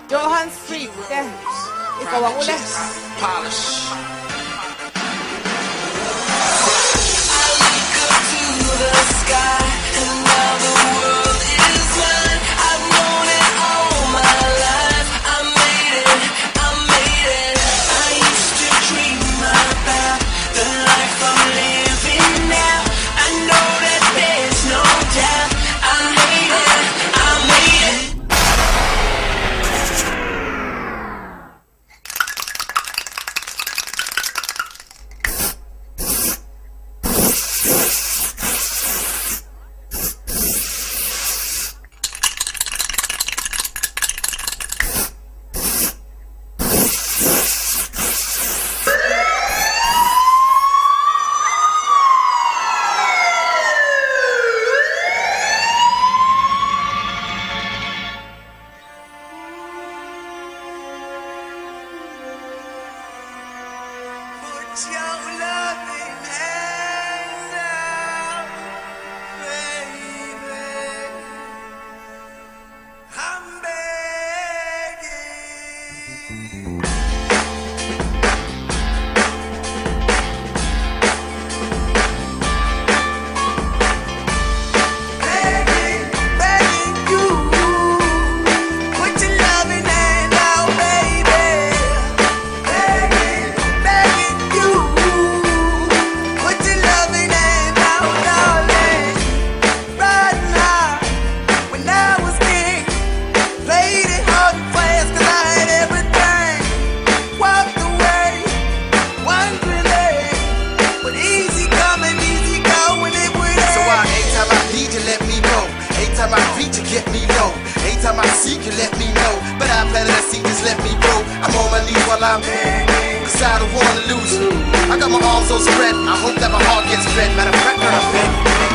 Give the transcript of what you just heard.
Johan Street, ikaw ang uli. Polish. Your loving hand out, baby. I'm begging. Begging you. Put your loving hand out, baby. Begging you. Put your loving hand out, darling. Right now, when I was king, played it hard and fast 'cause I had everything. Walked away, wondering, but easy coming, easy going, it would end. So anytime I need you, let me know. Anytime I reach you, get me low. Anytime I seek you, let me know. But I'm better than see, just let me go. I'm on my knees while I'm cause I don't wanna lose you. I got my arms so spread, I hope that my heart gets fed. Matter of fact, girl, I'm begging.